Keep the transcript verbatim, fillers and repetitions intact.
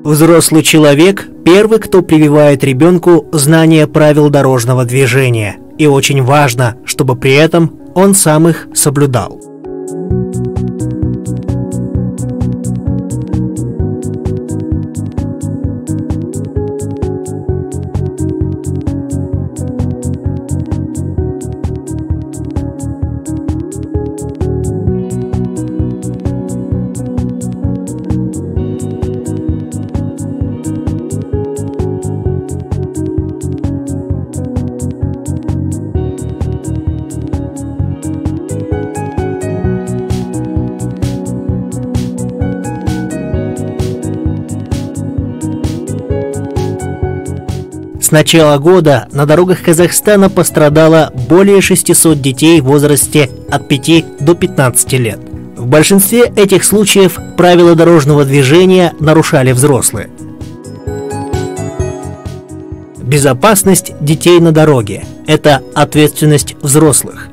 Взрослый человек – первый, кто прививает ребенку знания правил дорожного движения. И очень важно, чтобы при этом он сам их соблюдал. С начала года на дорогах Казахстана пострадало более шестисот детей в возрасте от пяти до пятнадцати лет. В большинстве этих случаев правила дорожного движения нарушали взрослые. Безопасность детей на дороге – это ответственность взрослых.